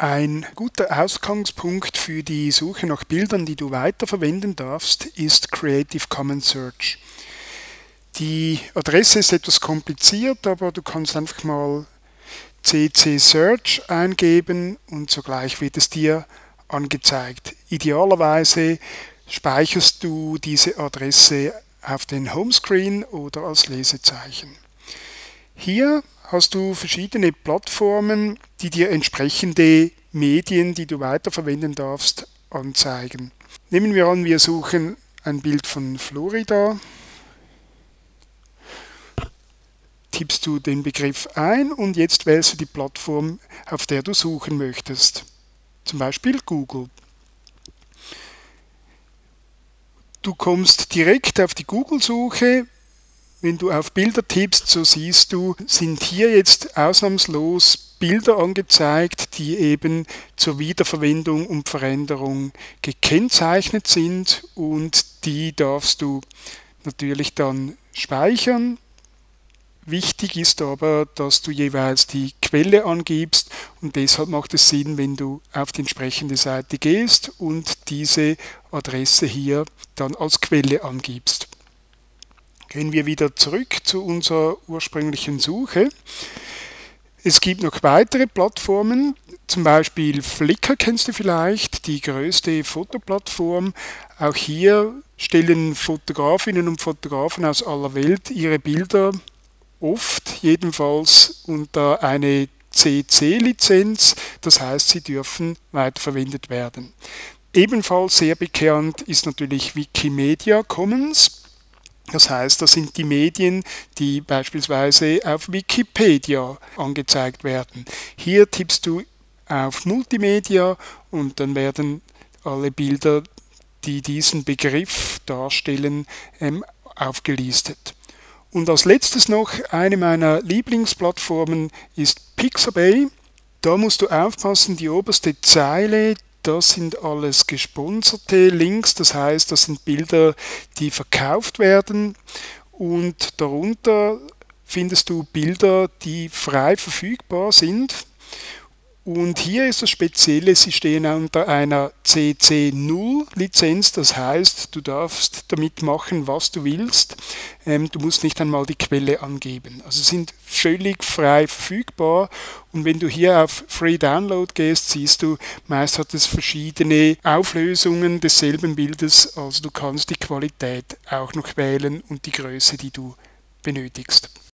Ein guter Ausgangspunkt für die Suche nach Bildern, die du weiterverwenden darfst, ist Creative Commons Search. Die Adresse ist etwas kompliziert, aber du kannst einfach mal CC Search eingeben und sogleich wird es dir angezeigt. Idealerweise speicherst du diese Adresse auf den Homescreen oder als Lesezeichen. Hier hast du verschiedene Plattformen, die dir entsprechende Medien, die du weiterverwenden darfst, anzeigen. Nehmen wir an, wir suchen ein Bild von Florida. Tippst du den Begriff ein und jetzt wählst du die Plattform, auf der du suchen möchtest. Zum Beispiel Google. Du kommst direkt auf die Google-Suche. Wenn du auf Bilder tippst, so siehst du, sind hier jetzt ausnahmslos Bilder angezeigt, die eben zur Wiederverwendung und Veränderung gekennzeichnet sind und die darfst du natürlich dann speichern. Wichtig ist aber, dass du jeweils die Quelle angibst und deshalb macht es Sinn, wenn du auf die entsprechende Seite gehst und diese Adresse hier dann als Quelle angibst. Gehen wir wieder zurück zu unserer ursprünglichen Suche. Es gibt noch weitere Plattformen, zum Beispiel Flickr kennst du vielleicht, die größte Fotoplattform. Auch hier stellen Fotografinnen und Fotografen aus aller Welt ihre Bilder oft jedenfalls unter eine CC-Lizenz, das heißt, sie dürfen weiterverwendet werden. Ebenfalls sehr bekannt ist natürlich Wikimedia Commons. Das heißt, das sind die Medien, die beispielsweise auf Wikipedia angezeigt werden. Hier tippst du auf Multimedia und dann werden alle Bilder, die diesen Begriff darstellen, aufgelistet. Und als letztes noch eine meiner Lieblingsplattformen ist Pixabay. Da musst du aufpassen, die oberste Zeile, das sind alles gesponserte Links, das heißt, das sind Bilder, die verkauft werden und darunter findest du Bilder, die frei verfügbar sind. Und hier ist das Spezielle, sie stehen unter einer CC0-Lizenz, das heißt, du darfst damit machen, was du willst. Du musst nicht einmal die Quelle angeben. Also sind völlig frei verfügbar und wenn du hier auf Free Download gehst, siehst du, meist hat es verschiedene Auflösungen desselben Bildes, also du kannst die Qualität auch noch wählen und die Größe, die du benötigst.